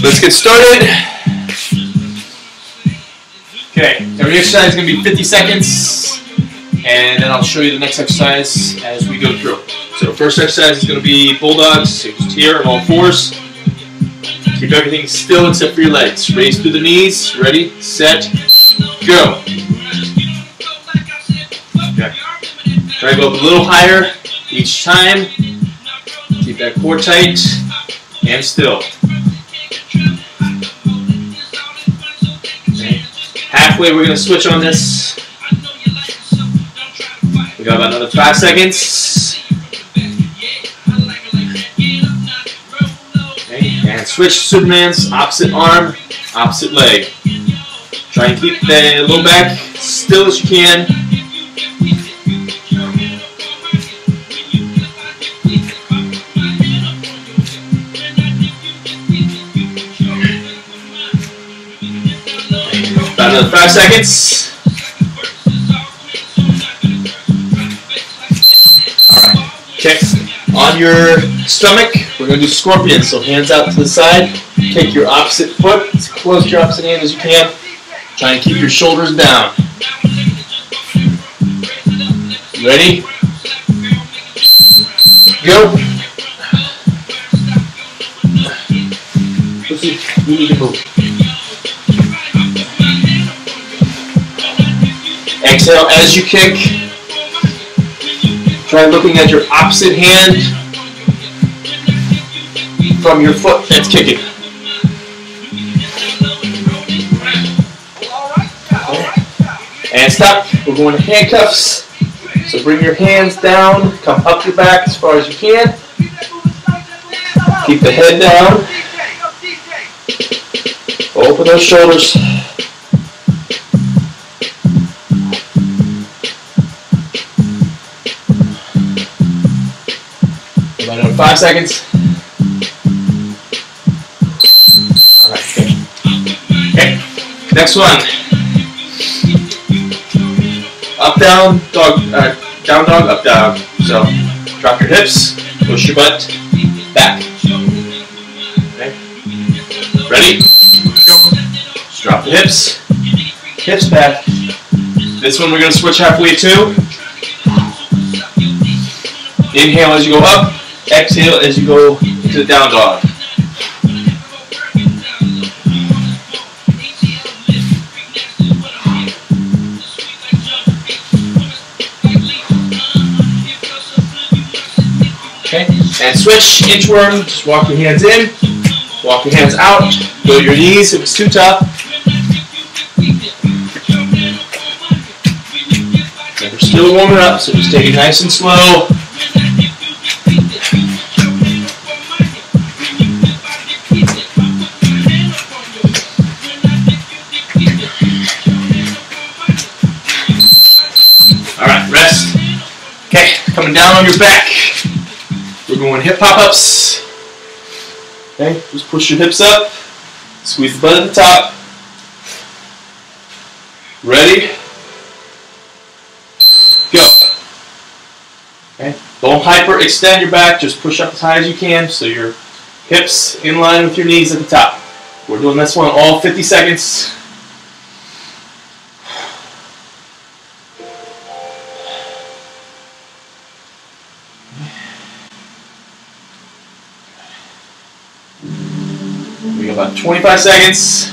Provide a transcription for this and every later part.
Let's get started. Okay, every exercise is going to be 50 seconds, and then I'll show you the next exercise as we go through. So the first exercise is going to be bulldogs, so just here on all fours. Keep everything still except for your legs. Raise through the knees. Ready, set, go. Okay. Try to go up a little higher each time. Keep that core tight and still. Okay. Halfway, we're going to switch on this. We got about another 5 seconds. Okay. And switch Superman's opposite arm, opposite leg. Try and keep the low back still as you can. About another 5 seconds. Alright. Okay. On your stomach, we're going to do scorpion. So hands out to the side. Take your opposite foot as close to your opposite hand as you can. Try and keep your shoulders down. Ready? Go. Let's see. We need to move. Exhale as you kick. Try looking at your opposite hand from your foot that's kicking. And stop. We're going to handcuffs. So bring your hands down. Come up your back as far as you can. Keep the head down. Open those shoulders. About another 5 seconds. Alright, good. Okay, next one. Up, down, dog, down, dog, up, down. So, drop your hips, push your butt, back. Okay. Ready? Go. Just drop the hips, hips back. This one we're going to switch halfway to. Inhale as you go up, exhale as you go into the down dog. Okay, and switch, inchworm, just walk your hands in, walk your hands out, go to your knees if it's too tough. And we're still warming up, so just take it nice and slow. Alright, rest. Okay, coming down on your back. We're going hip pop-ups. Okay, just push your hips up. Squeeze the butt at the top. Ready? Go. Okay, don't hyper-extend your back. Just push up as high as you can so your hips in line with your knees at the top. We're doing this one all 50 seconds. We got about 25 seconds.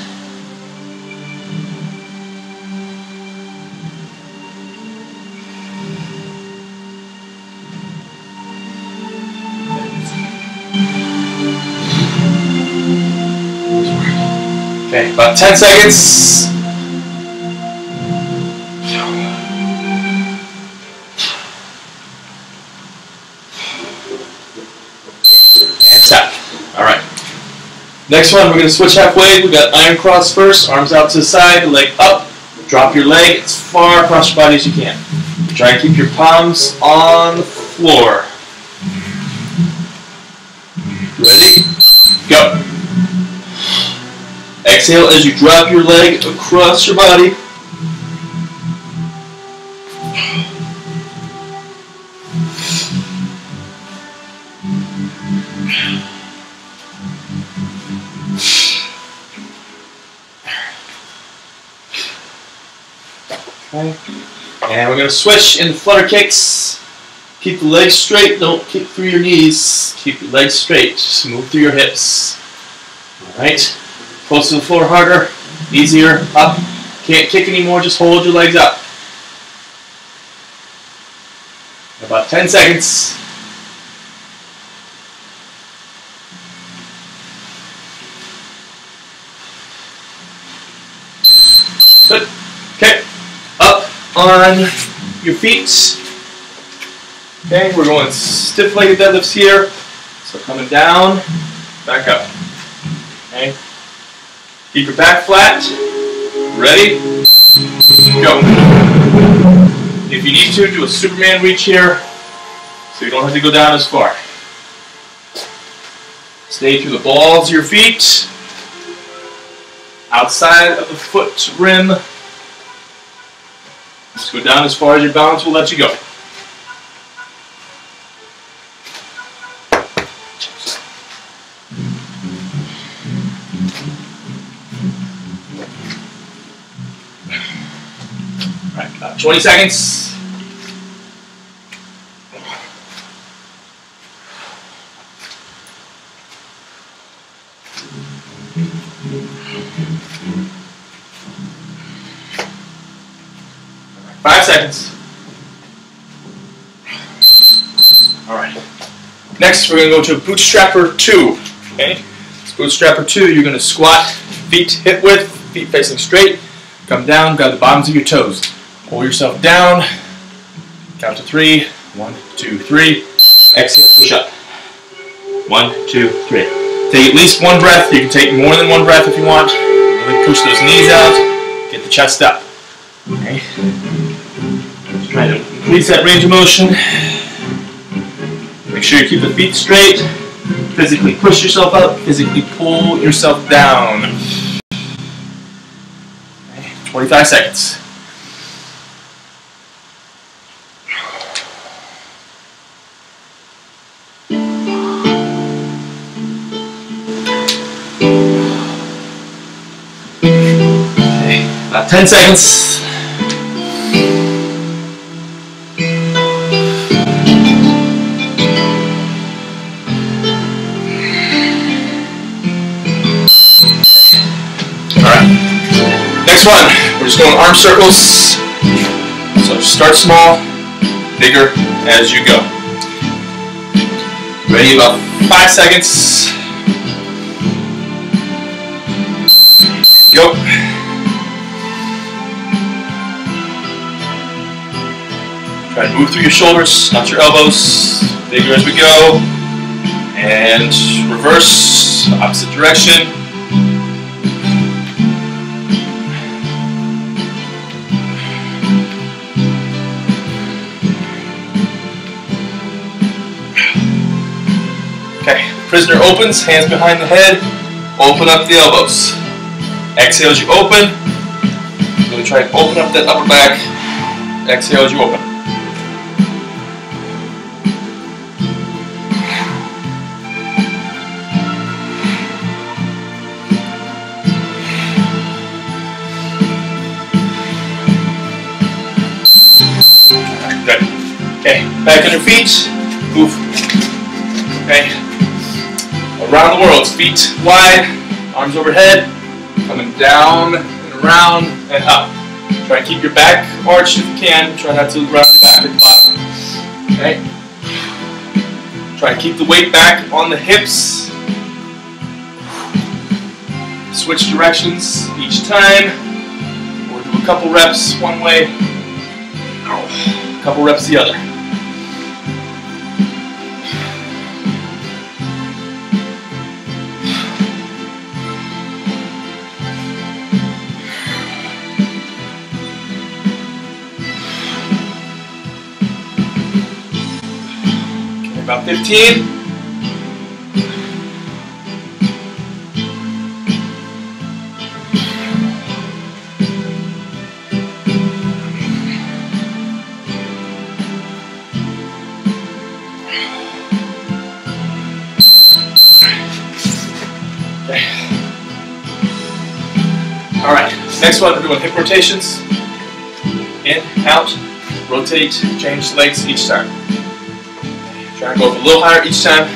Okay, about 10 seconds. And stop. All right. Next one, we're going to switch halfway. We've got iron cross first, arms out to the side, leg up. Drop your leg as far across your body as you can. Try and keep your palms on the floor. Ready? Go. Exhale as you drop your leg across your body. Okay. And we're going to switch in flutter kicks. Keep the legs straight. Don't kick through your knees. Keep your legs straight. Just move through your hips. All right. Close to the floor harder. Easier. Up. Can't kick anymore. Just hold your legs up. About 10 seconds. Good. Okay. Up on your feet. Okay, we're going stiff-legged deadlifts here. So coming down, back up. Okay. Keep your back flat. Ready? Go. If you need to, do a Superman reach here, so you don't have to go down as far. Stay through the balls of your feet. Outside of the foot rim. Just go down as far as your balance will let you go. All right, 20 seconds. Five seconds. All right. Next, we're going to go to bootstrapper 2. Okay. Bootstrapper 2, you're going to squat, feet hip width, feet facing straight. Come down, grab the bottoms of your toes. Pull yourself down. Count to 3. 1, 2, 3. Exhale, push up. 1, 2, 3. Take at least one breath. You can take more than one breath if you want. Really push those knees out. Get the chest up. Okay. Try to increase that range of motion. Make sure you keep the feet straight. Physically push yourself up. Physically pull yourself down. Okay. 25 seconds. Okay. About 10 seconds. Next one, we're just going arm circles. So start small, bigger as you go. Ready, about 5 seconds. Go. Try to move through your shoulders, not your elbows. Bigger as we go. And reverse, opposite direction. Okay, prisoner opens, hands behind the head, open up the elbows. Exhale as you open. Really try to open up that upper back. Exhale as you open. Good. Okay, back on your feet. Move. Okay. Around the world, feet wide, arms overhead, coming down and around and up. Try to keep your back arched if you can. Try not to round your back at the bottom. Okay. Try to keep the weight back on the hips. Switch directions each time. Or do a couple reps one way, a couple reps the other. About 15. Okay. All right. Next one, we're doing hip rotations. In, out, rotate, change legs each time. Try to go up a little higher each time.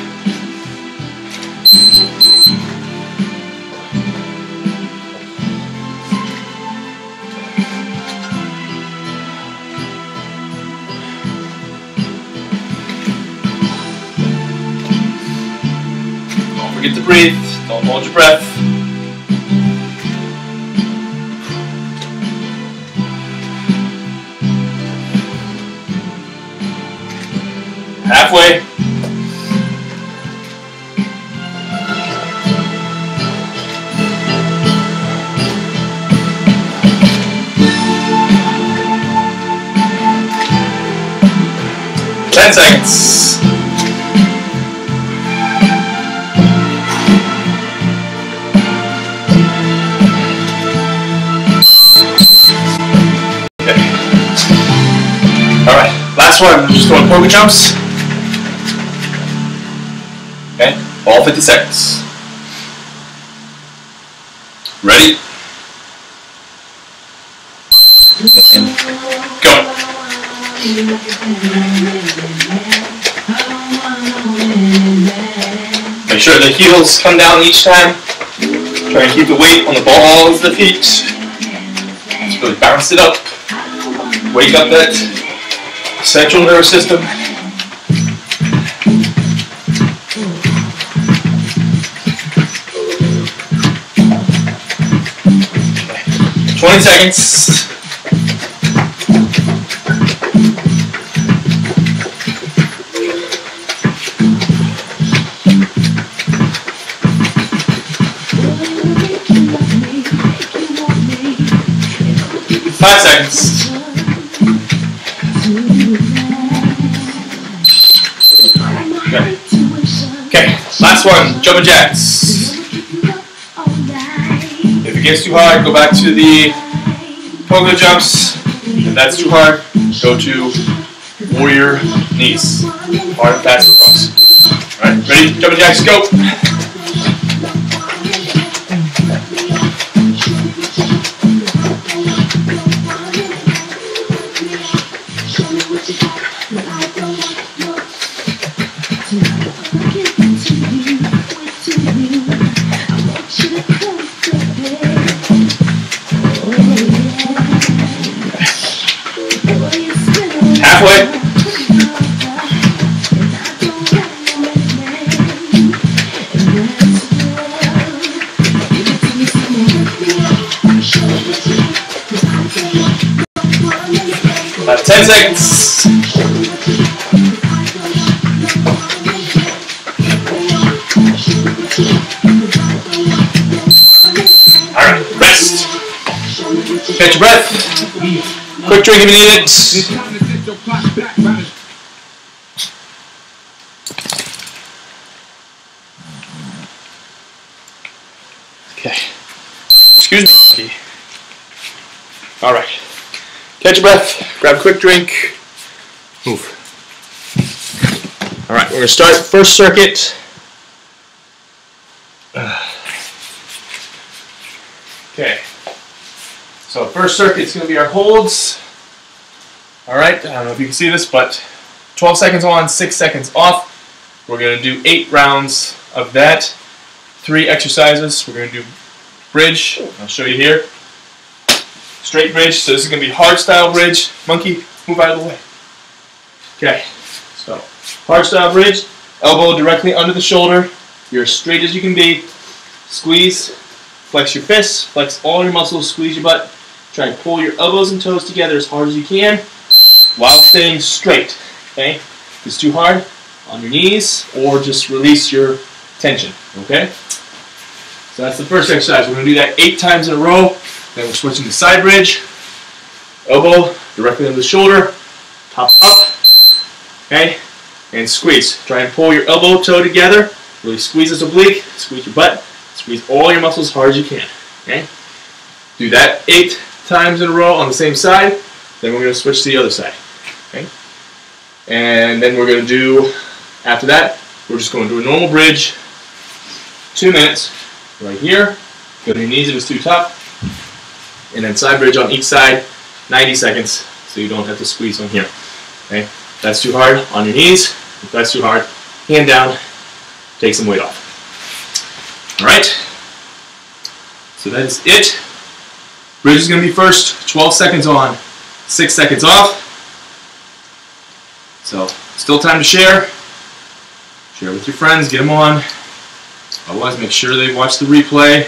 Don't forget to breathe. Don't hold your breath. Halfway. Ten seconds. Okay. All right. Last one. Just doing pogo jumps. Okay, all 50 seconds. Ready? Go. Make sure the heels come down each time. Try and keep the weight on the balls of the feet. Just really bounce it up. Wake up that central nervous system. 20 seconds. Five seconds. Okay, last one, jumping jacks. If it gets too hard, go back to the pogo jumps. If that's too hard, go to warrior knees. Hard and fast across. Alright, ready? Jumping jacks, go! Halfway. About 10 seconds. Alright, rest. Catch your breath. Quick drink if you need it. Okay. Excuse me, monkey. Alright. Catch your breath. Grab a quick drink. Move. Alright, we're going to start first circuit. Okay. So first circuit is going to be our holds. Alright, I don't know if you can see this, but 12 seconds on, 6 seconds off. We're going to do 8 rounds of that. 3 exercises. We're going to do bridge. I'll show you here. Straight bridge. So this is going to be hard style bridge. Monkey, move out of the way. Okay. So hard style bridge. Elbow directly under the shoulder. You're as straight as you can be. Squeeze. Flex your fists. Flex all your muscles. Squeeze your butt. Try and pull your elbows and toes together as hard as you can while staying straight. Okay? If it's too hard, on your knees, or just release your tension. Okay? So that's the first exercise. We're going to do that 8 times in a row. Then we're switching to side bridge. Elbow directly under the shoulder. Top up. Okay? And squeeze. Try and pull your elbow toe together. Really squeeze this oblique. Squeeze your butt. Squeeze all your muscles as hard as you can. Okay? Do that 8 times in a row on the same side. Then we're going to switch to the other side. Okay? And then we're going to do, after that, we're just going to do a normal bridge. 2 minutes. Right here. Go to your knees if it's too tough. And then side bridge on each side. 90 seconds. so you don't have to squeeze on here. Okay? If that's too hard, on your knees. If that's too hard, hand down, take some weight off. Alright? So that is it. Bridge is going to be first, 12 seconds on, 6 seconds off. So, still time to share. Share with your friends, get them on. Otherwise, make sure they watch the replay.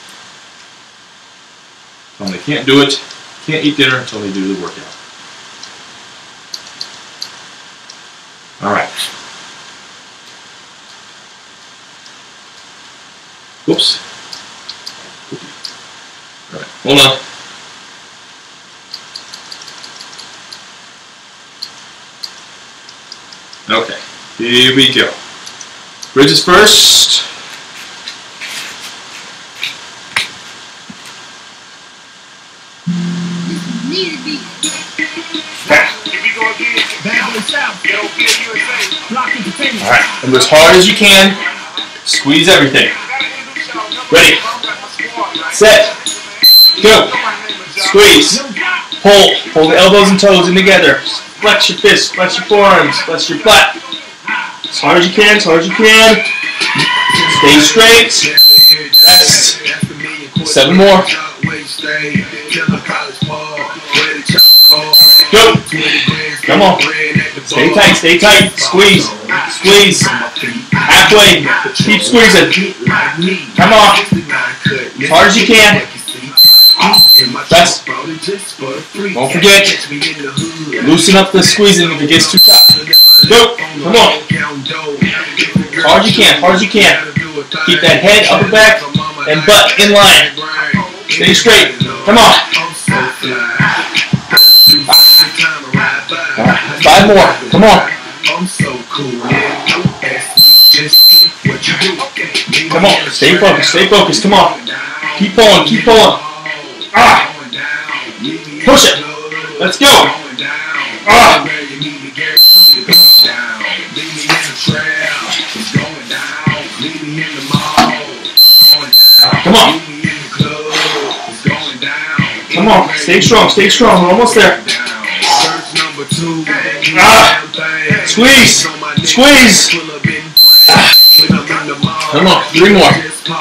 Tell them they can't do it, can't eat dinner until they do the workout. Alright. Whoops. Alright, hold on. Okay, here we go. Bridges first. Alright, and go as hard as you can. Squeeze everything. Ready. Set. Go. Squeeze. Pull. Pull the elbows and toes in together. Flex your fists. Flex your forearms. Flex your butt. As hard as you can. As hard as you can. Stay straight. Rest. 7 more. Go. Come on. Stay tight. Stay tight. Squeeze. Squeeze. Halfway. Keep squeezing. Come on. As hard as you can. Rest. Don't forget. Loosen up the squeezing if it gets too tough. Go. Come on. As hard as you can. As hard as you can. Keep that head, upper back, and butt in line. Stay straight. Come on. 5 more. Come on. Come on. Stay focused. Stay focused. Come on. Keep pulling. Keep pulling. Ah. Push it. Let's go. Ah. Come on. Come on. Stay strong. Stay strong. We're almost there. Ah. Squeeze. Squeeze. Ah. Come on. 3 more.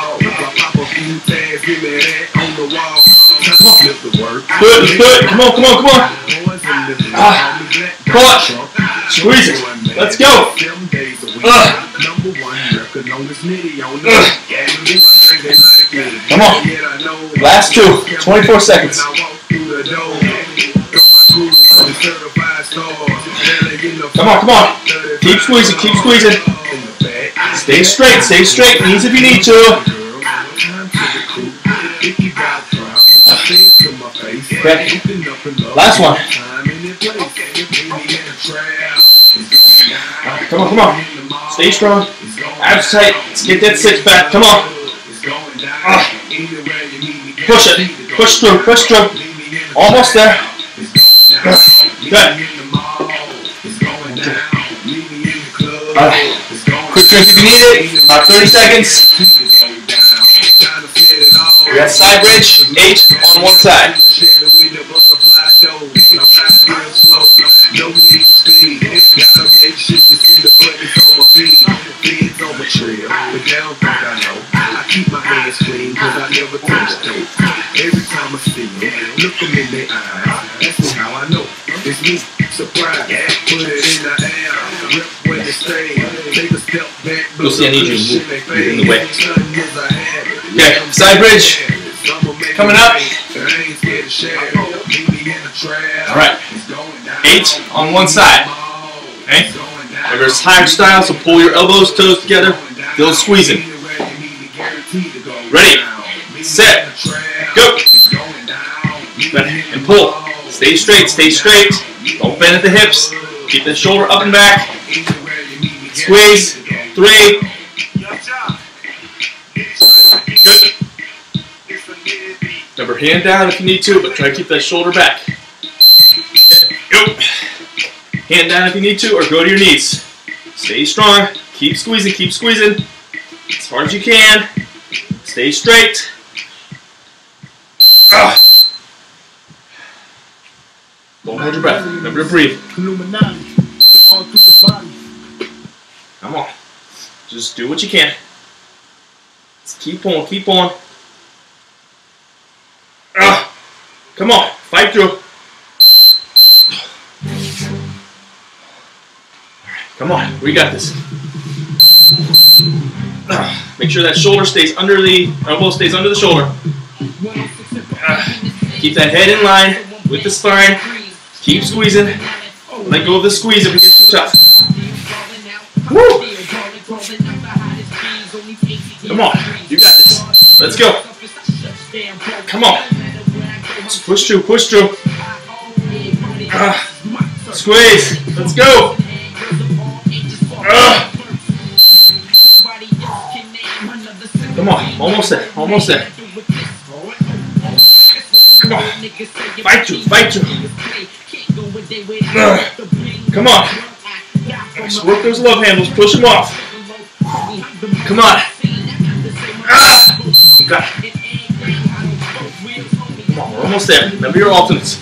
Good. Good. Come on. Come on. Come on. Ah. Pull it. Squeeze it. Let's go. Come on. Last 2. 24 seconds. Come on, come on. Keep squeezing, keep squeezing. Stay straight, stay straight. Knees if you need to. Okay. Last one. Come on, come on. Stay strong. Abs tight. Let's get that 6-pack. Come on. Push it. Push through. Push through. Almost there. Good. Quick drink if you need it. About 30 seconds. We got side bridge. 8 on one side. I keep my hands clean because I never touch them. Every time I see them, look them in their eyes. That's how I know it's me. Surprise, put it in the air. Rip when they stay. Take a step back. Lucy, I need you to move in the way. Okay, side bridge. Coming up. Alright. 8 on one side. Okay? There's higher style, so pull your elbows, toes together. Feel squeezing. Ready, set, go. And pull. Stay straight, stay straight. Don't bend at the hips. Keep the shoulder up and back. Squeeze. 3. Good. Remember, hand down if you need to, but try to keep that shoulder back. Go. Hand down if you need to, or go to your knees. Stay strong. Keep squeezing, keep squeezing. As hard as you can. Stay straight. Don't hold your breath. Remember to breathe. Illuminati, all through the body. Come on. Just do what you can. Just keep on, keep on. Come on, fight through. Come on, we got this. Make sure that shoulder stays under the elbow, stays under the shoulder. Keep that head in line with the spine. Keep squeezing. Let go of the squeeze if it gets too tough. Woo! Come on, you got this. Let's go. Come on. Push through, push through. Squeeze. Let's go. Come on, almost there, almost there. Come on. Fight through, fight through. Come on. Just work those love handles, push them off. Come on. You got it. Come on, we're almost there. Remember your alternates.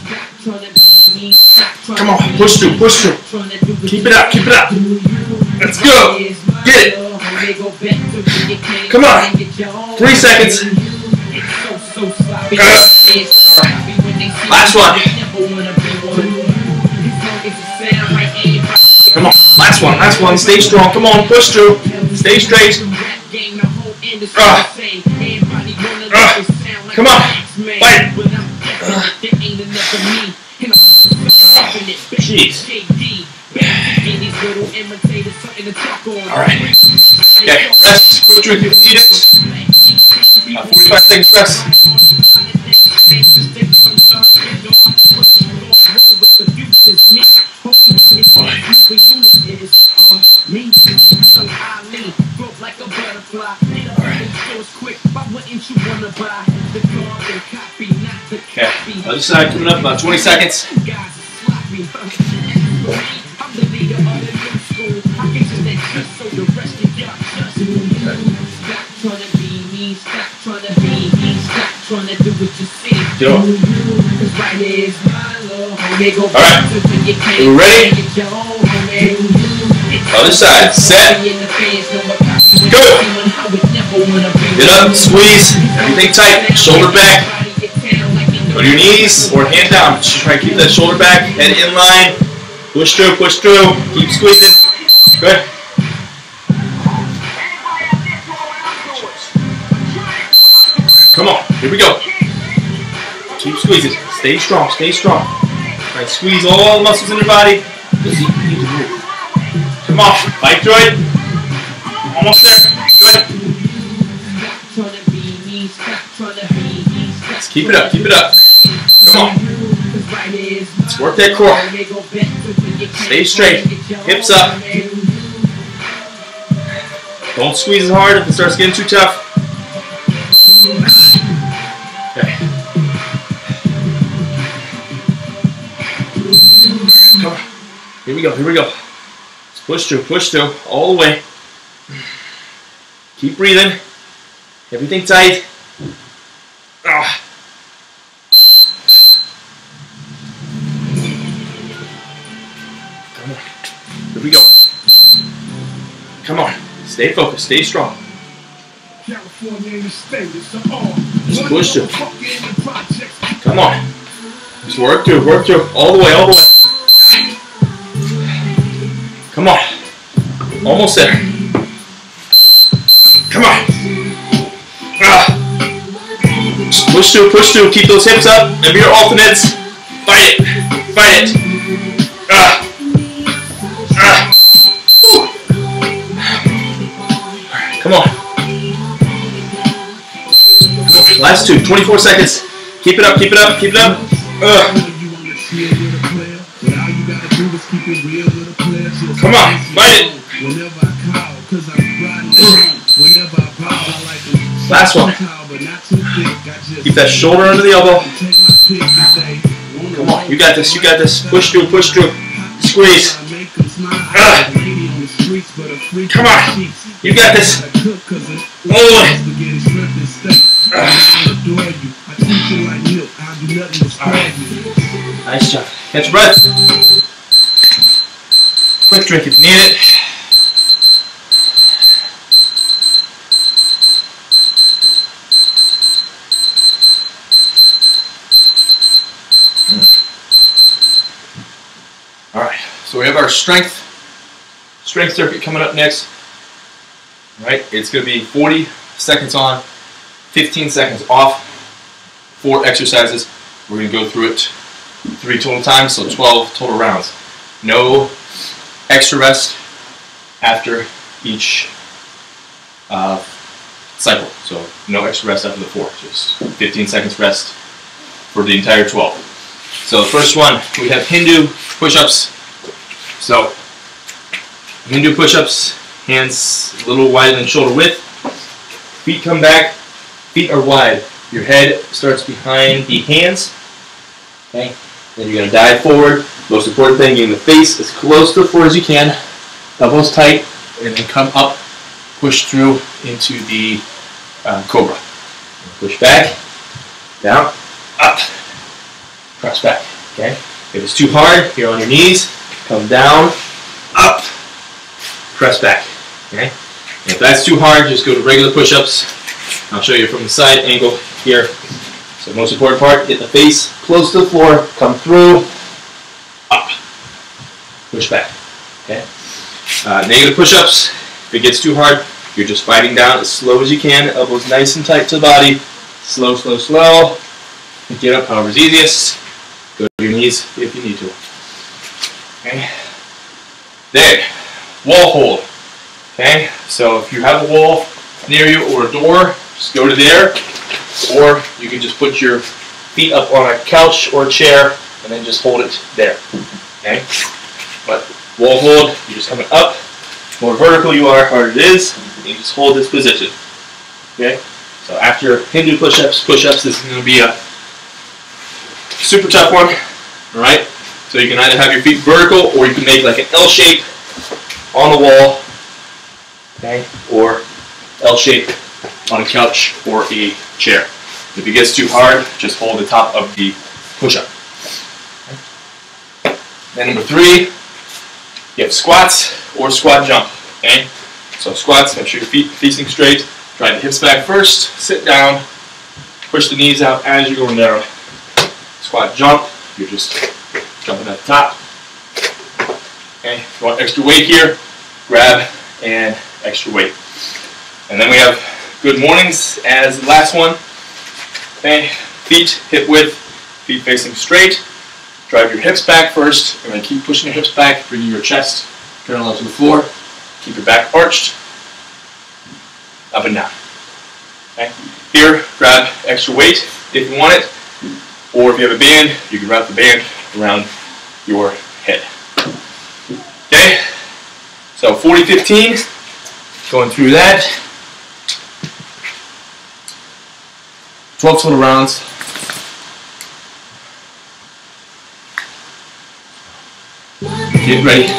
Come on, push through, push through. Keep it up, keep it up. Let's go. Get it. Come on. 3 seconds. Last one. Come on, last one, last one. Stay strong. Come on, push through. Stay straight. Come on, fight. Jeez. Alright. Okay, rest. Quick drink if you need it. 45 seconds rest. Okay, other side coming up, about 20 seconds. Go. Alright, we ready? Other side, set, go! Get up, squeeze, everything tight, shoulder back. Go to your knees or hand down. Just try to keep that shoulder back, head in line. Push through, keep squeezing. Good. Come on, here we go. Keep squeezing. Stay strong, stay strong. Try to squeeze all the muscles in your body. Just you need to move. Come on, fight through it. Almost there. Good. Let's keep it up, keep it up. Come on. Let's work that core. Stay straight. Hips up. Don't squeeze as hard if it starts getting too tough. Okay. Come on. Here we go, here we go. Let's push through, all the way. Keep breathing. Everything tight. Ah. Come on. Here we go. Come on. Stay focused, stay strong. Just push through. Come on. Just work through, all the way, all the way. Come on. Almost there. Come on. Just push through, keep those hips up. Remember your alternates. Fight it, fight it. Come on. Last two, 24 seconds. Keep it up, keep it up, keep it up. Come on, fight it. Last one. Keep that shoulder under the elbow. Come on, you got this, you got this. Push through, squeeze. Come on, you got this. All the way. Nice job. Catch your breath. Quick drink if you need it. Alright, so we have our strength circuit coming up next. Alright, it's going to be 40 seconds on, 15 seconds off, 4 exercises. We're going to go through it 3 total times, so 12 total rounds. No extra rest after each cycle, so no extra rest after the 4, just 15 seconds rest for the entire 12. So the first one, we have Hindu push-ups. So Hindu push-ups, hands a little wider than shoulder width, feet come back, feet are wide, your head starts behind the hands, okay? Then you're going to dive forward. Most important thing, getting the face as close to the floor as you can, elbows tight, and then come up, push through into the cobra. Push back, down, up, press back, okay? If it's too hard, you're on your knees, come down, up, press back, okay? And if that's too hard, just go to regular push-ups. I'll show you from the side angle here. So most important part, get the face close to the floor, come through, up, push back, okay? Negative push-ups, if it gets too hard, you're just fighting down as slow as you can, elbows nice and tight to the body, slow, slow, slow. Get up however's easiest, go to your knees if you need to. Okay? Then, wall hold. Okay? So if you have a wall near you or a door, just go to there, or you can just put your feet up on a couch or a chair and then just hold it there. Okay? But wall hold, you're just coming up. More vertical you are, harder it is. You just hold this position. Okay? So after Hindu push-ups, this is going to be a super tough one. Alright? So you can either have your feet vertical or you can make like an L shape on the wall. Okay? Or L shape on a couch or a chair. If it gets too hard, just hold the top of the push-up. Okay. Then number 3, you have squats or squat jump. Okay? So squats, make sure your feet facing straight. Drive the hips back first, sit down, push the knees out as you're going down. Squat jump, you're just jumping at the top. Okay, if you want extra weight here, grab and extra weight. And then we have good mornings as the last one. Okay, feet hip width, feet facing straight. Drive your hips back first, and then keep pushing your hips back, bringing your chest parallel to the floor. Keep your back arched, up and down. Okay, here, grab extra weight if you want it. Or if you have a band, you can wrap the band around your head. Okay? So 40-15, going through that. 12 total rounds. Get ready.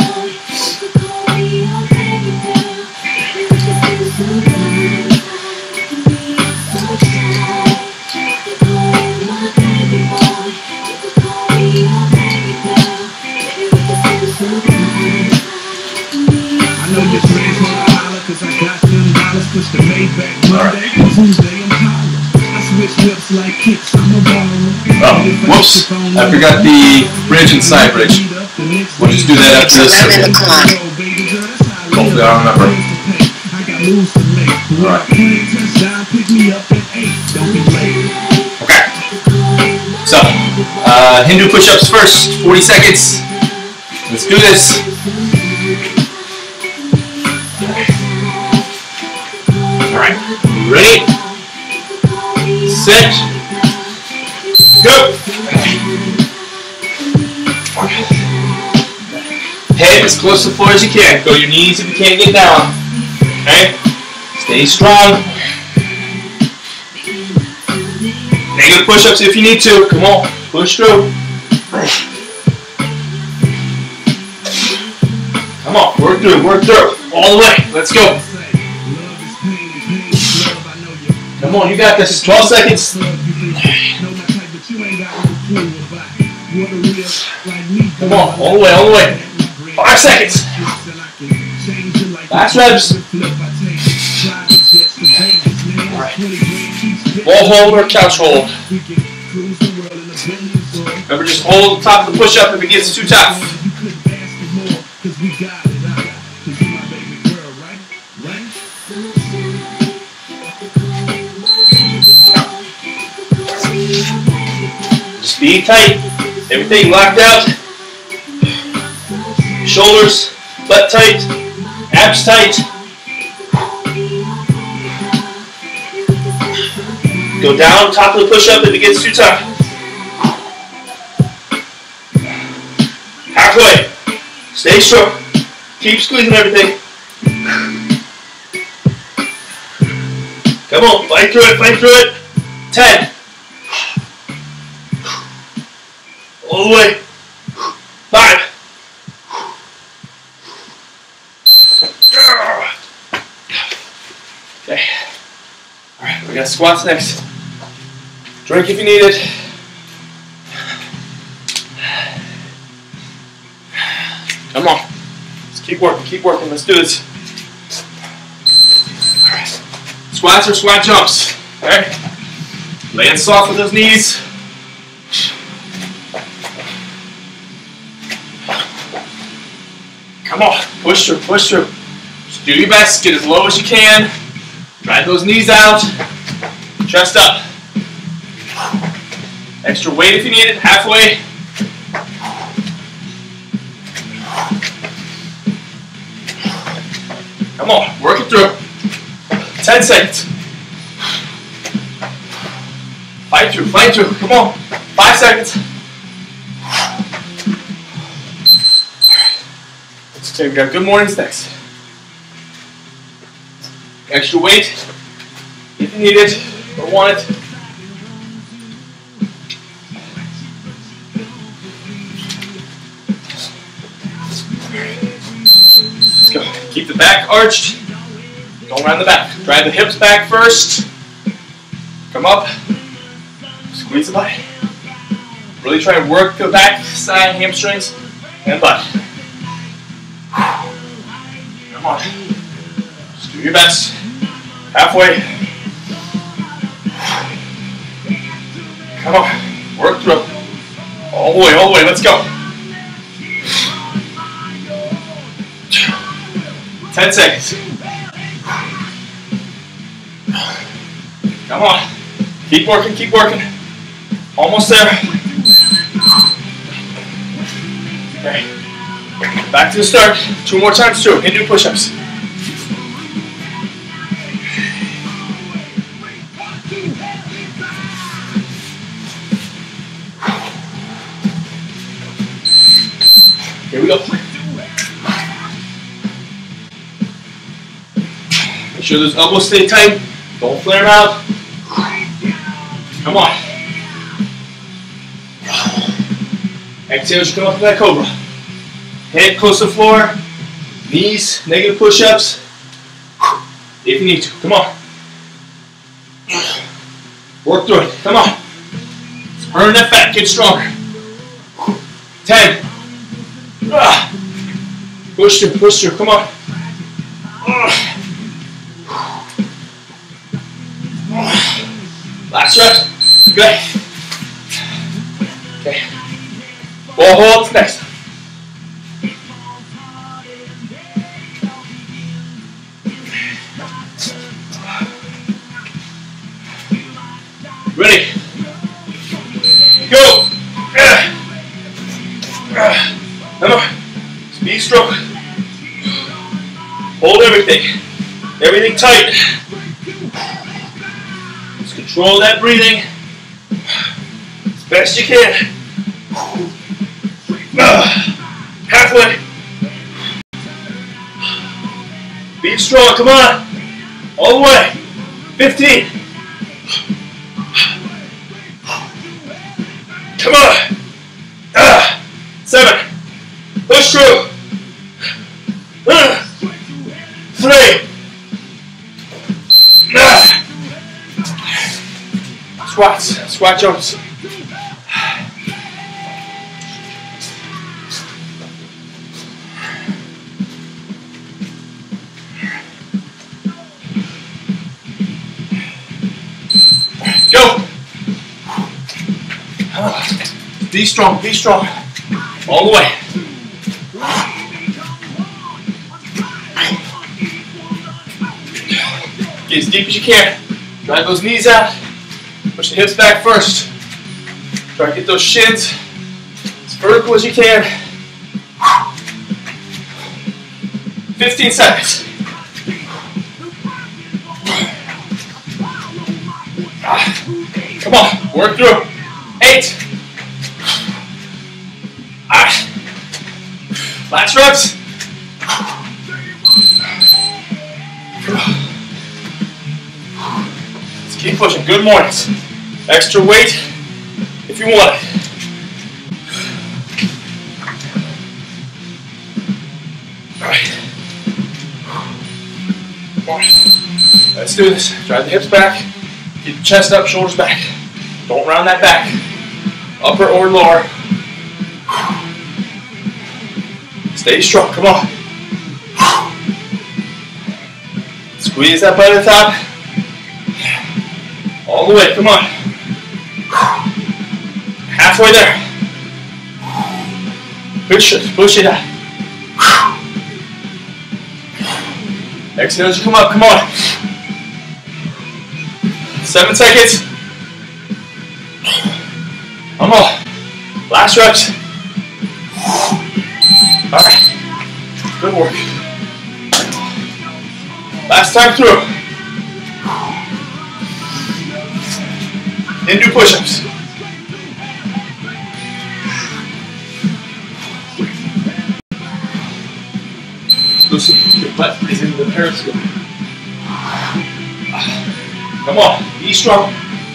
Oh, whoops. I forgot the bridge and side bridge. We'll just do that after this. Hopefully I'll remember. Alright. Okay. So, Hindu push-ups first. 40 seconds. Let's do this. Alright. Ready? Set. Go! Head as close to the floor as you can. Go to your knees if you can't get down. Okay? Stay strong. Negative push-ups if you need to. Come on. Push through. Come on. Work through. Work through. All the way. Let's go. Come on. You got this. 12 seconds. Come on, all the way, all the way. 5 seconds. Last reps. Alright. Wall hold or couch hold. Remember, just hold the top of the push-up if it gets too tough. Just be tight. Everything locked out. Shoulders, butt tight, abs tight. Go down, top of the push-up if it gets too tough. Halfway. Stay strong. Keep squeezing everything. Come on, fight through it, fight through it. 10. All the way. 5. Okay. Alright, we got squats next. Drink if you need it. Come on. Let's keep working. Let's do this. Alright. Squats or squat jumps. Alright. Laying soft with those knees. Come on. Push through, push through. Just do your best. Get as low as you can. Drag those knees out. Chest up. Extra weight if you need it. Halfway. Come on, work it through. 10 seconds. Fight through, fight through. Come on. 5 seconds. Okay, we got good mornings next. Extra weight if you need it or want it. Let's go. Keep the back arched. Don't round the back. Drive the hips back first. Come up. Squeeze the butt. Really try and work the back side, hamstrings, and butt. Come on. Just do your best. Halfway. Come on. Work through. All the way, all the way. Let's go. 10 seconds. Come on. Keep working, keep working. Almost there. Okay. Back to the start. 2 more times through. Hindu push-ups. Here we go. Make sure those elbows stay tight. Don't flare them out. Come on. Exhale as you come up to that cobra. Head close to the floor. Knees, negative push-ups. If you need to. Come on. Work through it. Come on. Burn that fat. Get stronger. 10. Push through. Push through. Come on. Last rep. Good. Okay. Ball holds next. Ready? Go. Come on. Be strong. Hold everything. Everything tight. Just control that breathing as best you can. Halfway. Be strong. Come on. All the way. 15. Come on. 7. Push through. 3. Squats. Squat jumps. Be strong, be strong. All the way. Get as deep as you can. Drive those knees out. Push the hips back first. Try to get those shins as vertical as you can. 15 seconds. Come on, work through. 8. Last reps. Let's keep pushing. Good mornings. Extra weight if you want it. Alright. Let's do this. Drive the hips back. Keep the chest up, shoulders back. Don't round that back. Upper or lower. Stay strong, come on. Squeeze that butt at the top. All the way, come on. Halfway there. Push it out. Exhale as you come up, come on. 7 seconds. Come on. Last reps. Alright. Good work. Last time through. Then do push-ups. Lucy, your butt is in the periscope. Come on, be strong.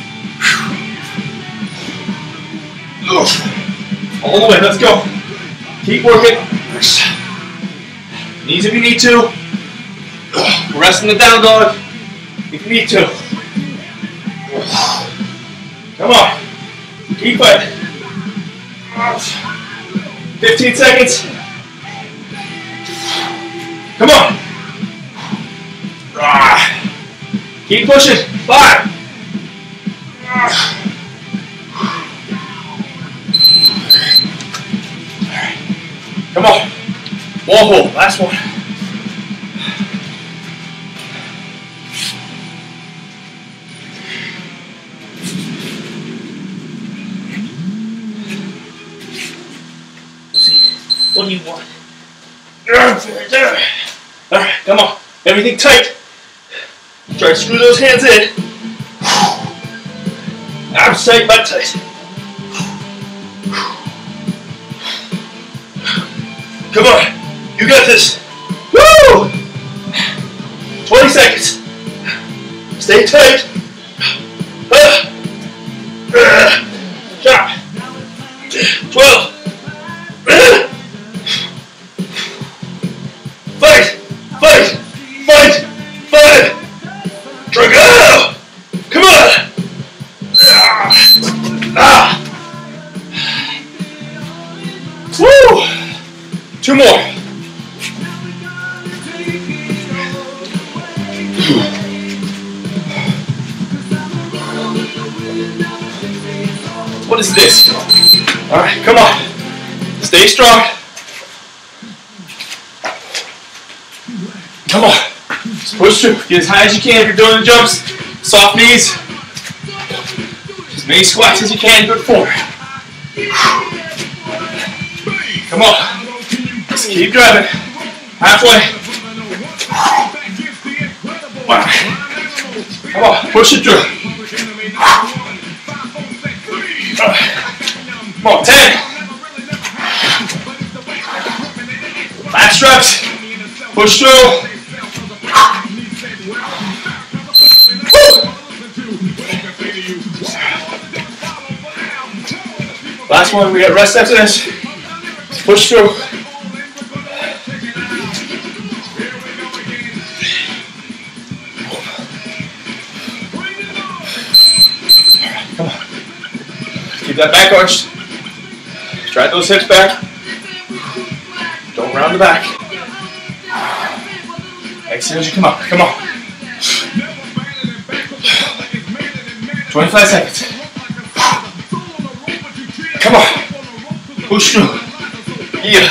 All the way, let's go. Keep working. Knees if you need to. Rest in the down dog if you need to. Come on. Keep fighting. 15 seconds. Come on. Keep pushing. 5. Come on. Wall hold. Last one. What do you want? Alright, come on. Everything tight. Try to screw those hands in. Arms tight, butt tight. Come on. You got this. Woo! 20 seconds. Stay tight. Chop. 12. Fight! Fight! Fight! Fight! Drago! Come on! Woo! 2 more. What is this? Alright, come on. Stay strong. Come on. Just push through. Get as high as you can if you're doing the jumps. Soft knees. As many squats as you can. Good form. Come on. Just keep driving. Halfway. Come on. Push it through. Come on. 10. Last reps. Push through. Last one, we got rest after this. Push through. Come on. Keep that back arched. Drive those hips back. Don't round the back. Exhale as you come up. Come on. 25 seconds. Come on. Push through. Yeah.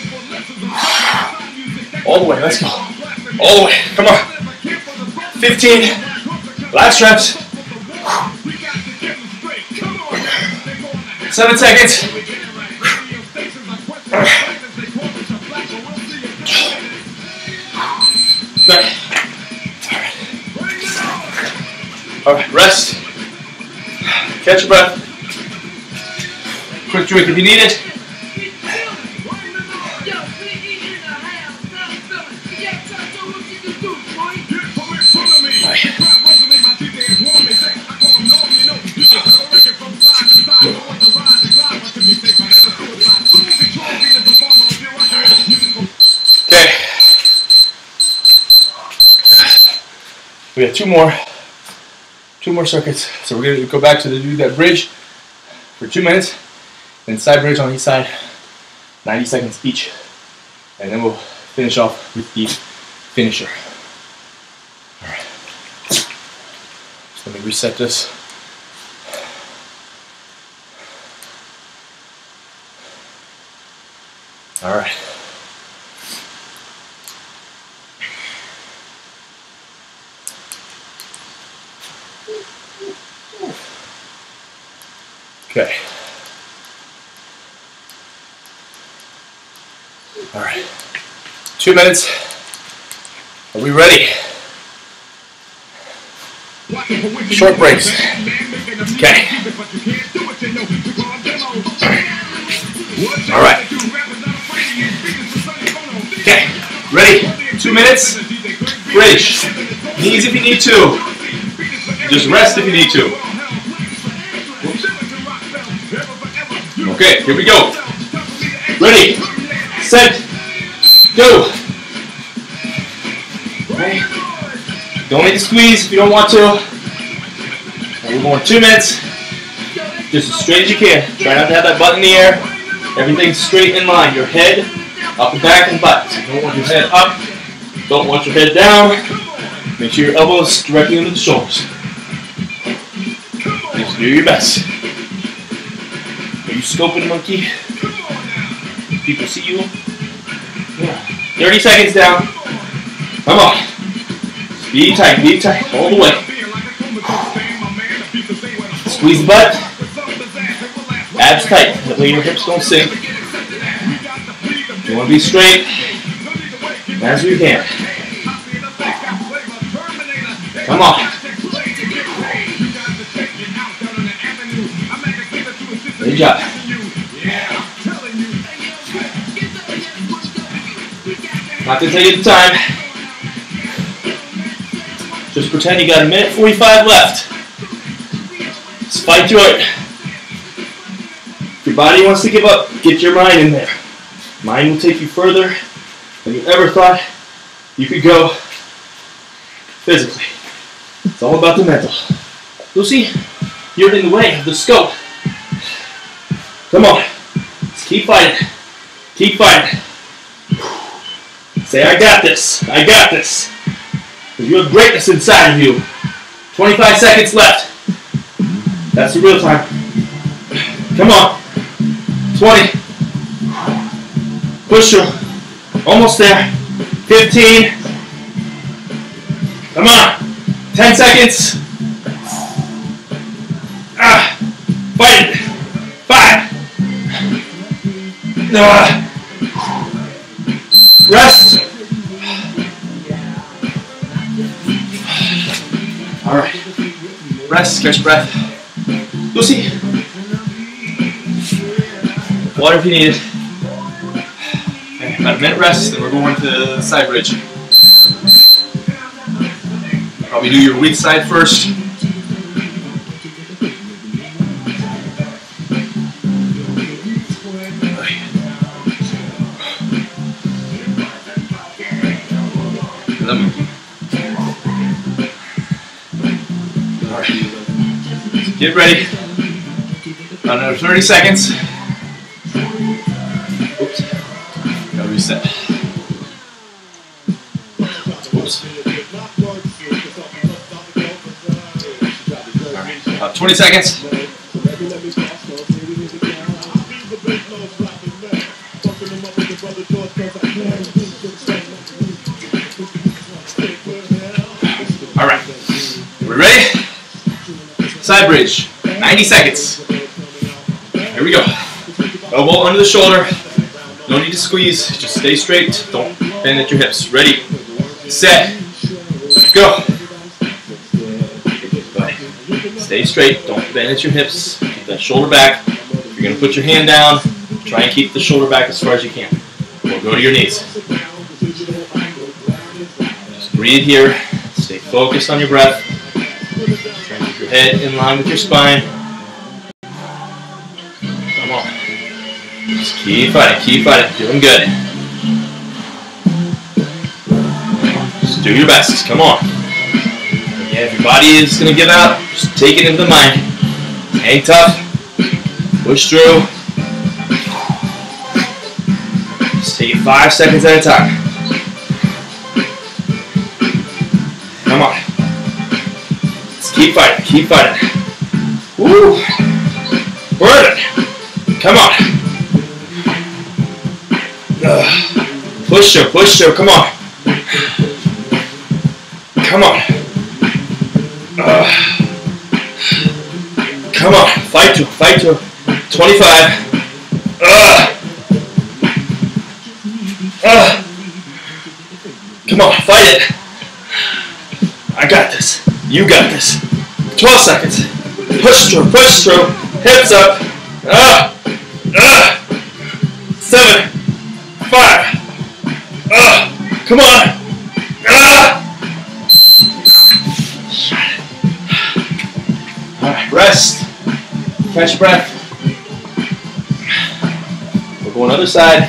All the way, let's go. All the way, come on. 15, last reps. 7 seconds. Good. All right, rest. Catch your breath. Quick drink if you need it. Okay. We have two more circuits. So we're gonna go back to do that bridge for 2 minutes, then side bridge on each side, 90 seconds each, and then we'll finish off with the finisher. All right. So let me reset this. All right. Okay. All right. 2 minutes. Are we ready? Short breaks. Okay. All right. Okay. Ready? 2 minutes. Bridge. Knees if you need to. Just rest if you need to. Okay, here we go. Ready, set, go. Okay. Don't make a squeeze if you don't want to. And we're going 2 minutes. Just as straight as you can. Try not to have that butt in the air. Everything's straight in line. Your head, up and back, and butt. So you don't want your head up. Don't want your head down. Make sure your elbows directly into the shoulders. Just do your best. Are you scoping, monkey? People see you? Yeah. 30 seconds down. Come on. Be tight, all the way. Squeeze the butt. Abs tight, that way your hips don't sink. You want to be straight as we can. Come on. Good job. Not to take the time. Just pretend you got 1:45 left. Just fight through it. If your body wants to give up, get your mind in there. Mind will take you further than you ever thought you could go physically. It's all about the mental. Lucy, you're in the way of the scope. Come on. Just keep fighting. Keep fighting. Say, I got this. I got this. Because you have greatness inside of you. 25 seconds left. That's the real time. Come on. 20. Push through. Almost there. 15. Come on. 10 seconds. Fight it. 5. Rest. All right. Rest. Catch your breath. Lucy. Water if you need it. Okay, about a minute rest, then we're going to the side bridge. Probably do your weak side first. Get ready. About another 30 seconds. Oops. Gotta reset. Oops. Alright, about 20 seconds. All right, we ready? Side bridge, 90 seconds. Here we go. Elbow under the shoulder. No need to squeeze, just stay straight. Don't bend at your hips. Ready, set, go. Stay straight, don't bend at your hips. Keep that shoulder back. If you're gonna put your hand down, try and keep the shoulder back as far as you can. Or go to your knees. Just breathe here. Stay focused on your breath. Try and keep your head in line with your spine. Come on. Just keep fighting, doing good. Just do your best, come on. Yeah, if your body is going to give out, just take it into the mind. Hang tough, push through. Just take it 5 seconds at a time. Come on. Just keep fighting. Woo! Burn it! Come on. Push through, come on. Come on. Come on, fight through. 25. Come on, fight it. I got this. You got this. 12 seconds. Push through. Hips up. 7, 5. Come on. Alright, rest. Catch your breath. We're going other side.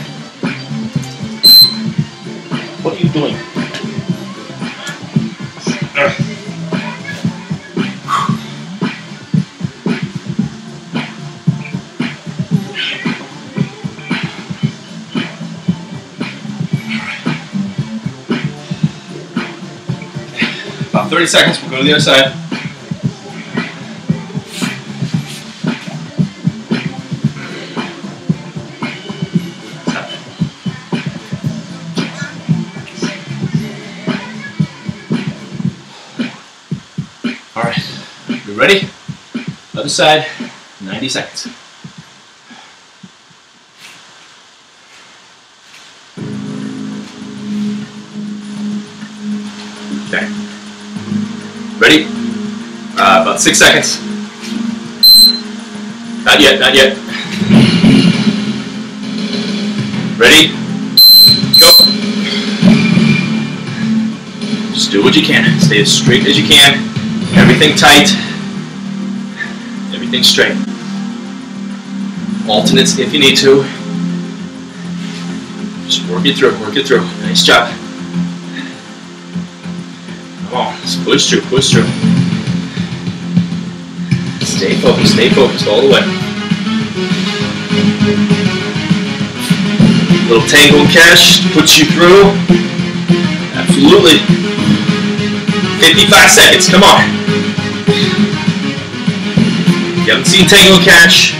What are you doing? About 30 seconds, we'll go to the other side. Alright, you ready? Other side, 90 seconds. Okay. Ready? About 6 seconds. Not yet. Ready? Go. Just do what you can. Stay as straight as you can. Everything tight. Everything straight. Alternates if you need to. Just work it through. Nice job. Come on, let's push through. Stay focused all the way. Little tango cash puts you through. Absolutely. 55 seconds, come on. If you haven't seen Tango Cash,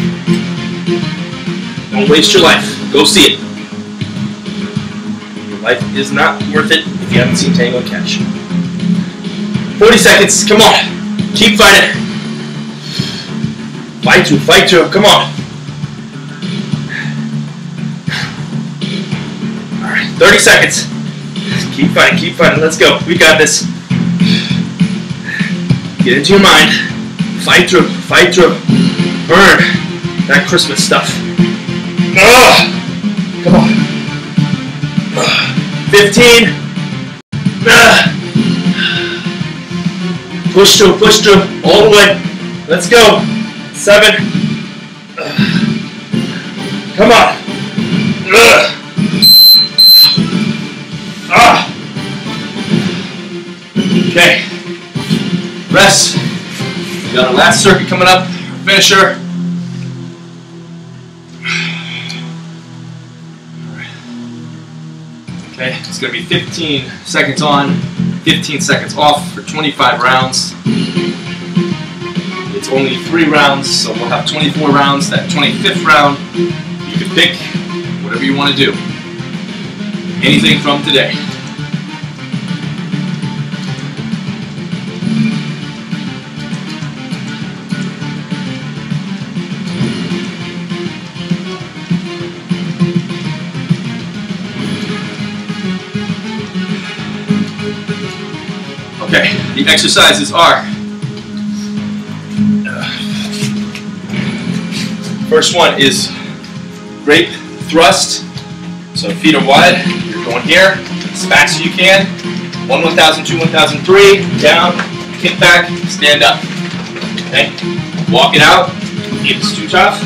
don't waste your life. Go see it. Your life is not worth it if you haven't seen Tango Cash. 40 seconds, come on. Keep fighting. Fight through, come on. Alright, 30 seconds. Keep fighting, let's go. We got this. Get into your mind. Fight through. Burn that Christmas stuff. Come on. 15. Push through, all the way. Let's go. 7. Come on. Okay. Rest. We got our last circuit coming up. Finisher. Okay, it's going to be 15 seconds on, 15 seconds off for 25 rounds. It's only 3 rounds, so we'll have 24 rounds. That 25th round, you can pick whatever you want to do. anything from today. Okay, the exercises are, first one is grape thrust. So feet are wide, you're going here, as fast as you can. 1, 1000, 2, 1003, down, kick back, stand up. Okay, walk it out, if it's too tough.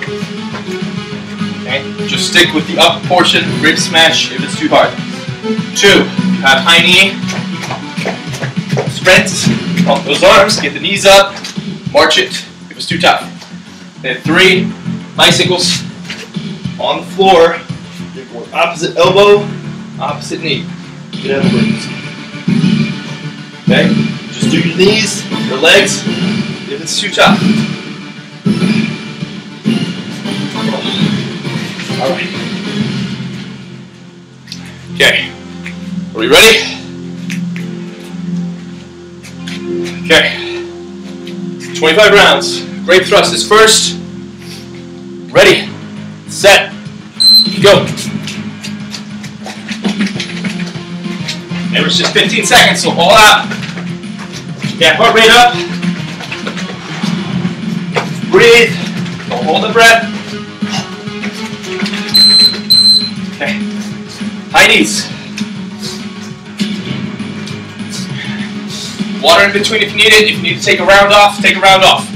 Okay, just stick with the up portion, rib smash if it's too hard. 2, you have high knee. Sprint, pump those arms, get the knees up, march it if it's too tough. Then 3, bicycles on the floor. You're going opposite elbow, opposite knee. Get out of the way. Okay? Just do your knees, your legs, if it's too tough. Alright. Okay. Are we ready? Okay, 25 rounds. Grape thrust is first. Ready, set, go. Remember, it's just 15 seconds, so all out. Yeah, heart rate up. Breathe. Don't hold the breath. Okay, high knees. Water in between if you need it. If you need to take a round off, take a round off.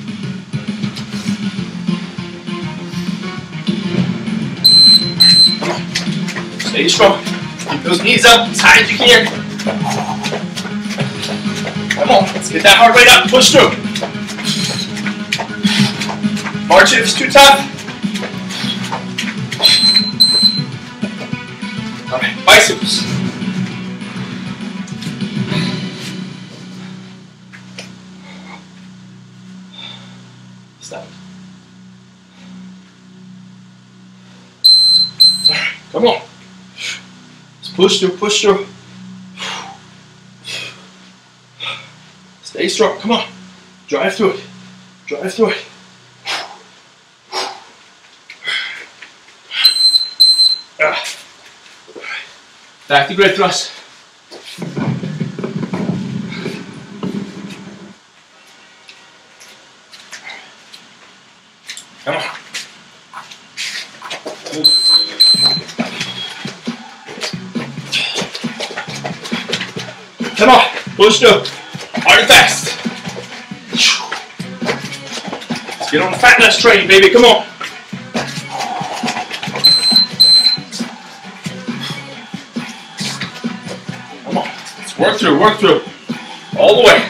Come on. Stay strong. Keep those knees up as high as you can. Come on. Let's get that heart rate up. Push through. March it if it's too tough. Alright, bicycles. Stop. Come on. Let's push through, push through. Stay strong. Come on. Drive through it. Drive through it. Back to great thrust. Come on. Come on. Push through. Hard and fast. Let's get on the fatness train, baby. Come on. Come on. Let's work through, work through. All the way.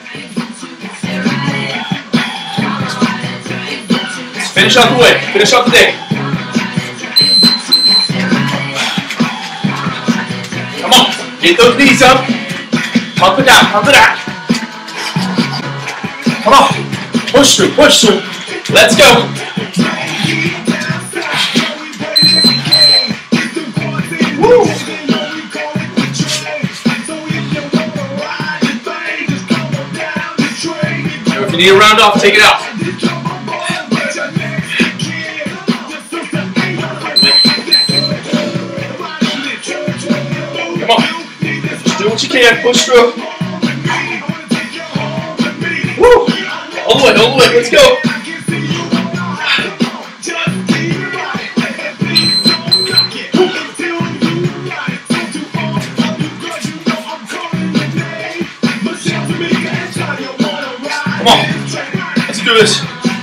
Finish off the way. Finish off the day. Come on. Get those knees up. Pump it down. Pump it out. Come on. Push through. Push through. Let's go. Woo. If you need a round off, take it out. Do what you can, push through. Woo! All the way, let's go. Come on, let's do this.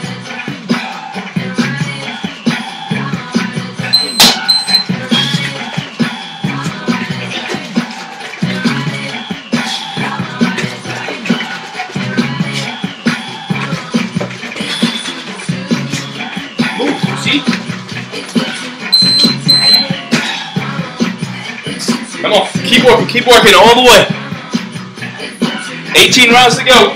Come on, keep working all the way. 18 rounds to go.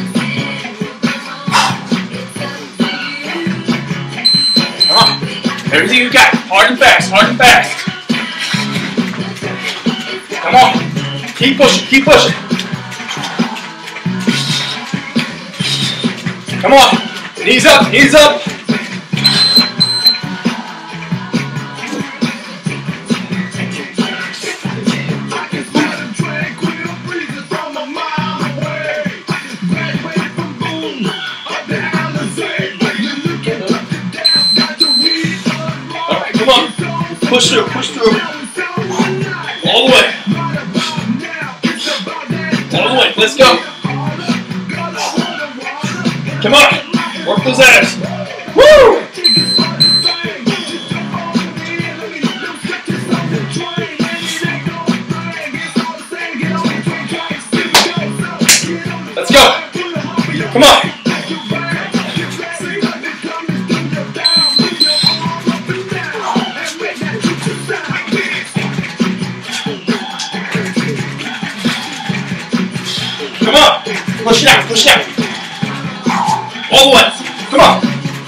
Come on. Everything you got. Hard and fast. Hard and fast. Come on. Keep pushing. Keep pushing. Come on. Knees up. Knees up. Come on, push through, all the way, let's go, come on, work those abs, woo, let's go, come on. Come on, push it out, all the way, come on.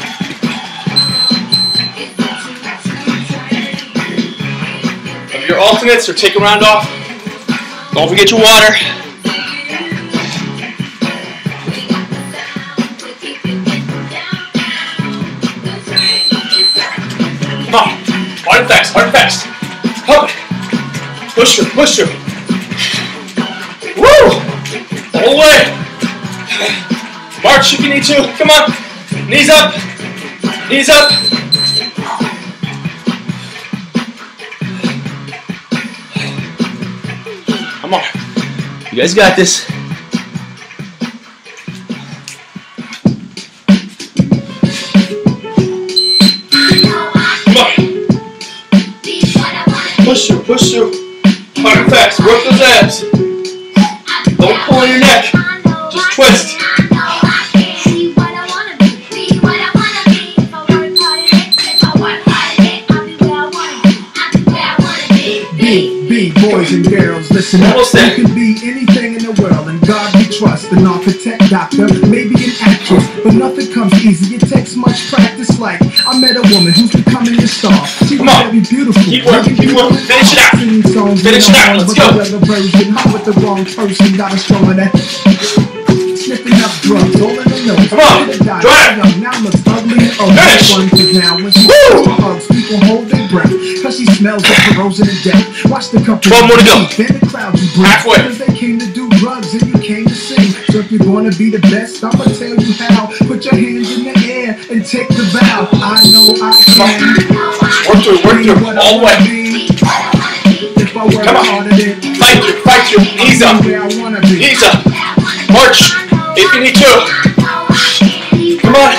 Of your alternates or take a round off, don't forget your water. Come on, hard and fast, come on, push through, woo! All the way. March if you need to. Come on. Knees up. Knees up. Come on. You guys got this. Come on. Push through. Hard and fast. Work those abs. Don't pull on your neck. Just twist. Boys and girls, listen up. You can be anything in the world, and God we trust. An architect, doctor, maybe an actress, but nothing comes easy. It takes much practice. Like I met a woman who's becoming a star. She was very beautiful. Keep working. Finish it out. Let's go. Version, not with the wrong person. Got a strong that. Sniffing up drugs, all in the nose. Come on, drive. Now looks ugly. Oh, this one is now when she hugs, people hold their breath, cause she smells like corrosion and death. Watch the couple. 12 more to go. Then the crowd you bring. Halfway. Cause they came to do drugs and you came to sing. So if you're gonna be the best, I'ma tell you how. Put your hands in the air and take the vow. I know I can. Work through, all the way. If I work harder than fight through, knees up, march, if you need to, come on,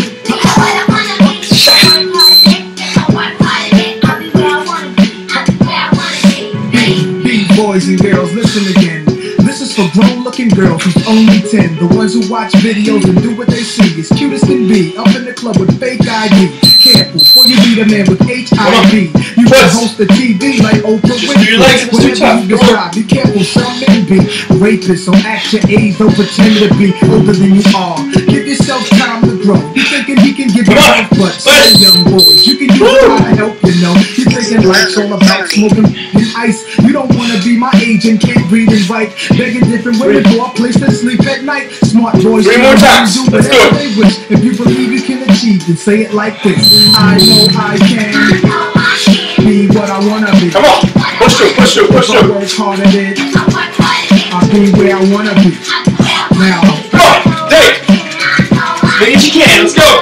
boys and girls, listen again. This is for grown-looking girls who's only 10. The ones who watch videos and do what they see. As cute as can be, up in the club with fake ID. Careful, before you meet a man with HIV. You can host a TV like Oprah Winfrey. Whatever you describe, be careful, some men be rapists. So act your age, don't pretend to be older than you are. Give yourself time to grow. You thinking he can give you life, but say young boys, you can use time to help, you know. You thinking life's all about smoking and ice. You don't want to be my age and can't read and write. Begging different women for a place to sleep at night. Smart boys, 3 more times. Let's do it. They wish. If you believe you can achieve, then say it like this. I know I can be what I wanna be. Come on, push through. If I work hard at it, I'll be where I wanna be. Now, come on, Dave. Make it you can. Let's go.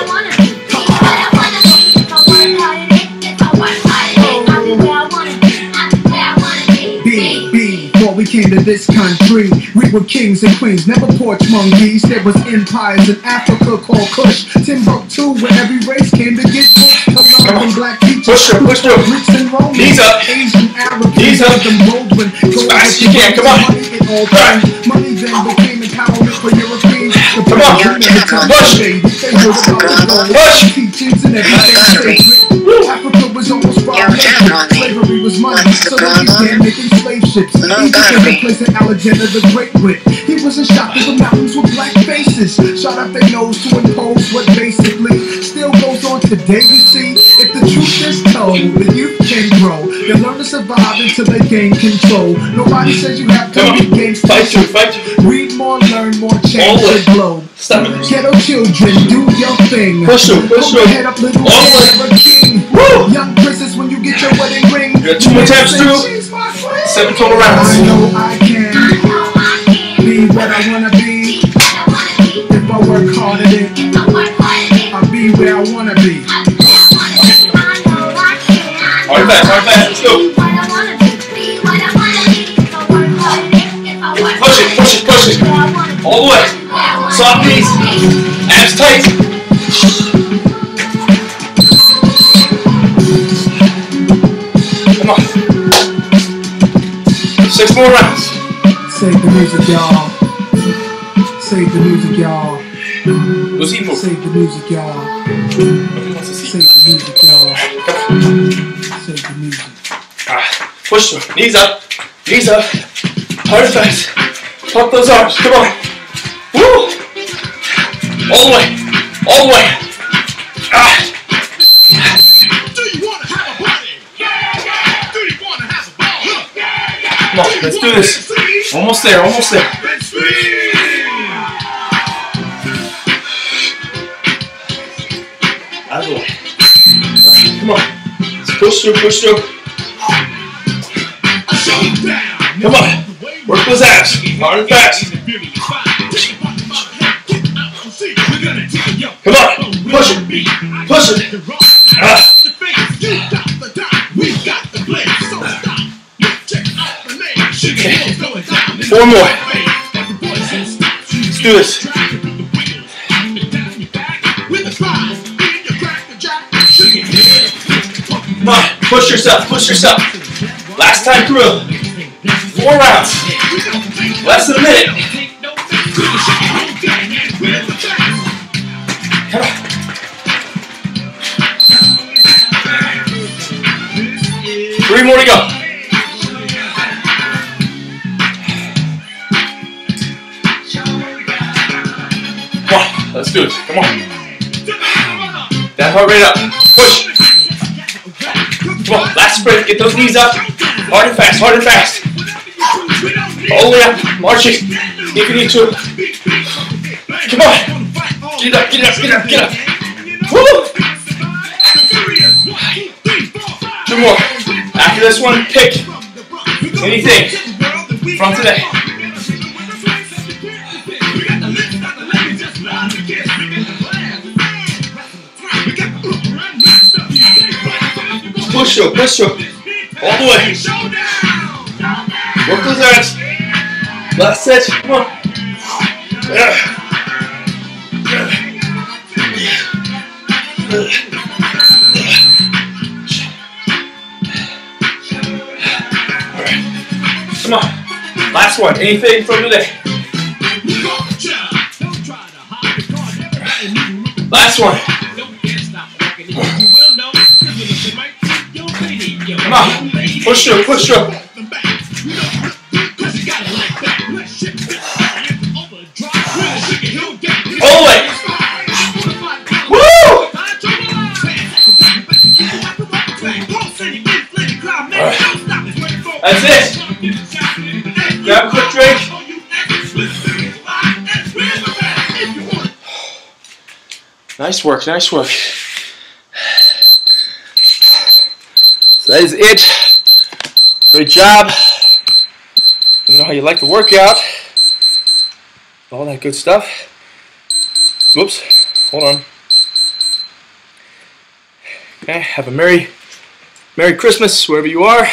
Before we came to this country, we were kings and queens, never porch monkeys. There was empires in Africa called Kush, Timbuktu, where every race came to get pushed. From black people, push through. Greeks and Romans, knees up, Asian, Arabs, knees up, them Baldwin, as fast as you can. Come on, money then became empowerment for Europeans. Come on, push, teachings and everything sacred. Africa was almost slavery was money, so they began making slave ships. Egypt was the place that Alexander the Great went. He wasn't shocked at the mountains with black faces, shot up their nose to impose what basically still goes on today. You see, if the truth truth is told, the youth can grow. They learn to survive until they gain control. Nobody says you have to be gangsta. Fight you. Read more, learn more, change the globe. Stop it. Ghetto children, do your thing. Push through. Head up, little king. Woo! Young princess, when you get your wedding ring. You got 2 more taps through. 7 total rounds. I know I can be what I wanna be. If I work hard at it, I'll be where I wanna be. Hard fast, let's go. Push it. All the way. Soft knees. Abs tight. Come on. 6 more rounds. Save the music, y'all. Save the music, y'all. What's he moving? Save the music, y'all. Nobody wants to see. Save the music, y'all. Save the music. Push through. Knees up. Hard and fast. Pump those arms. Come on. Woo! All the way. Do you want to have a party? Do you want to have a ball? Come on, let's do this. Almost there. Out of the way. Alright, come on. Let's push through. Come on. Work those abs. Hard and fast. Come on. Push it. 4 more. Let's do this. Come on. Push yourself. Last time through. 4 rounds. Less than a minute. Come on. 3 more to go. Come on. Let's do it. Come on. That heart rate up. Push. Come on. Last sprint. Get those knees up. Hard and fast. All the way up, marching, if you need to. Come on. Get up. Woo! 2 more. After this one, pick anything from today. Push through. All the way. Work those arms. Last set. Come on. Alright. Come on. Last one. Anything from today. Last one. Come on. Push through. All the way. Woo! That's it. Grab a quick drink. Nice work. So that is it. Great job. Let me know how you like the workout. All that good stuff. Whoops. Hold on. Okay. Have a Merry Christmas wherever you are.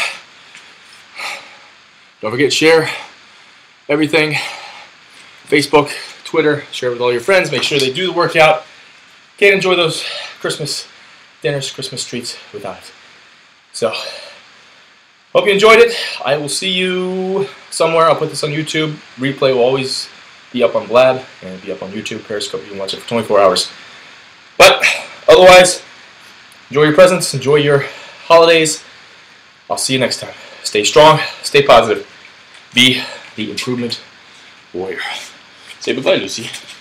Don't forget, share everything. Facebook, Twitter. Share it with all your friends. Make sure they do the workout. Can't enjoy those Christmas dinners, Christmas treats without it. So, hope you enjoyed it. I will see you somewhere. I'll put this on YouTube. Replay will always be up on Blab and be up on YouTube, Periscope. You can watch it for 24 hours. But otherwise, enjoy your presents. Enjoy your holidays. I'll see you next time. Stay strong. Stay positive. Be the improvement warrior. Say bye-bye, Lucy.